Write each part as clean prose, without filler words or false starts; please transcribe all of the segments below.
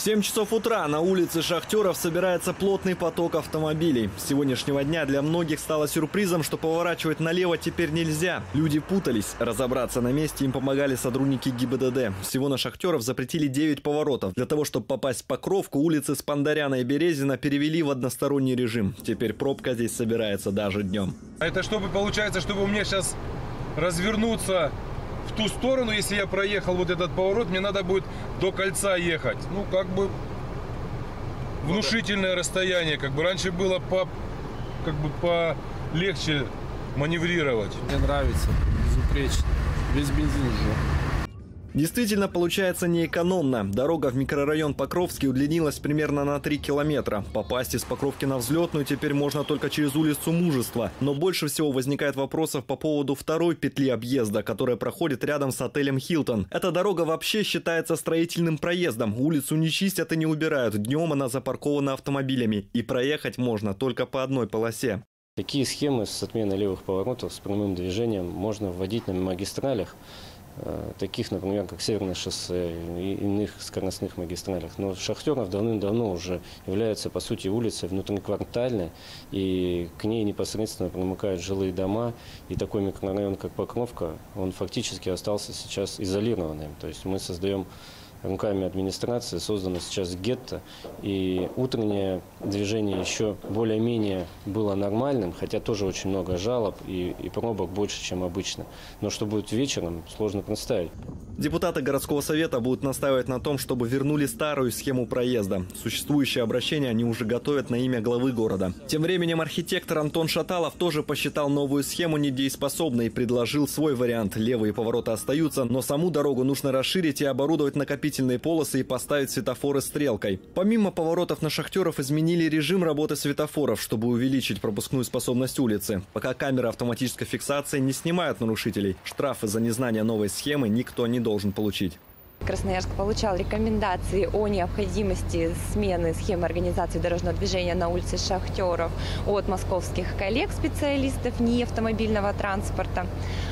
7 часов утра на улице Шахтеров собирается плотный поток автомобилей. С сегодняшнего дня для многих стало сюрпризом, что поворачивать налево теперь нельзя. Люди путались. Разобраться на месте им помогали сотрудники ГИБДД. Всего на Шахтеров запретили 9 поворотов. Для того, чтобы попасть в Покровку, улицы Спандаряна и Березина перевели в односторонний режим. Теперь пробка здесь собирается даже днем. Это чтобы, получается, чтобы у меня сейчас развернуться в ту сторону, если я проехал вот этот поворот, мне надо будет до кольца ехать. Ну, как бы внушительное расстояние. Как бы раньше было полегче маневрировать. Мне нравится, безупречно. Весь бензин уже. Действительно, получается неэкономно. Дорога в микрорайон Покровский удлинилась примерно на 3 километра. Попасть из Покровки на Взлетную теперь можно только через улицу Мужества. Но больше всего возникает вопросов по поводу второй петли объезда, которая проходит рядом с отелем «Хилтон». Эта дорога вообще считается строительным проездом. Улицу не чистят и не убирают. Днем она запаркована автомобилями. И проехать можно только по одной полосе. Такие схемы с отменой левых поворотов с прямым движением можно вводить на магистралях, таких, например, как Северное шоссе и иных скоростных магистралях. Но Шахтеров давным-давно уже является, по сути, улицей внутриквартальной, и к ней непосредственно примыкают жилые дома. И такой микрорайон, как Покровка, он фактически остался сейчас изолированным. То есть мы создаем руками администрации, создано сейчас гетто, и утреннее движение еще более-менее было нормальным, хотя тоже очень много жалоб и пробок больше, чем обычно. Но что будет вечером, сложно представить. Депутаты городского совета будут настаивать на том, чтобы вернули старую схему проезда. Существующее обращение они уже готовят на имя главы города. Тем временем архитектор Антон Шаталов тоже посчитал новую схему недееспособной и предложил свой вариант. Левые повороты остаются, но саму дорогу нужно расширить и оборудовать накопительные полосы и поставить светофоры стрелкой. Помимо поворотов на Шахтеров изменили режим работы светофоров, чтобы увеличить пропускную способность улицы. Пока камеры автоматической фиксации не снимают нарушителей, штрафы за незнание новой схемы никто не должен получить. Красноярск получал рекомендации о необходимости смены схемы организации дорожного движения на улице Шахтеров от московских коллег-специалистов НИИ автомобильного транспорта.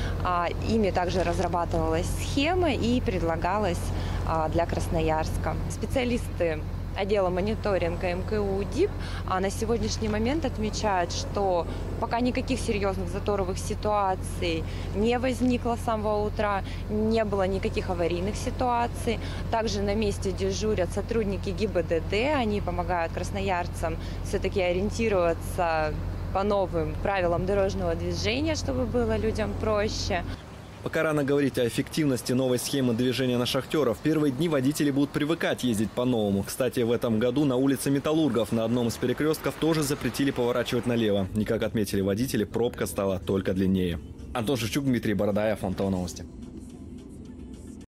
Ими также разрабатывалась схема и предлагалась для Красноярска. Специалисты отдела мониторинга МКУ ДИП на сегодняшний момент отмечают, что пока никаких серьезных заторовых ситуаций не возникло с самого утра, не было никаких аварийных ситуаций. Также на месте дежурят сотрудники ГИБДД, они помогают красноярцам все-таки ориентироваться по новым правилам дорожного движения, чтобы было людям проще. Пока рано говорить о эффективности новой схемы движения на Шахтеров. В первые дни водители будут привыкать ездить по-новому. Кстати, в этом году на улице Металлургов на одном из перекрестков тоже запретили поворачивать налево. И, как отметили водители, пробка стала только длиннее. Антон Шевчук, Дмитрий Бородаев, Антон Новости.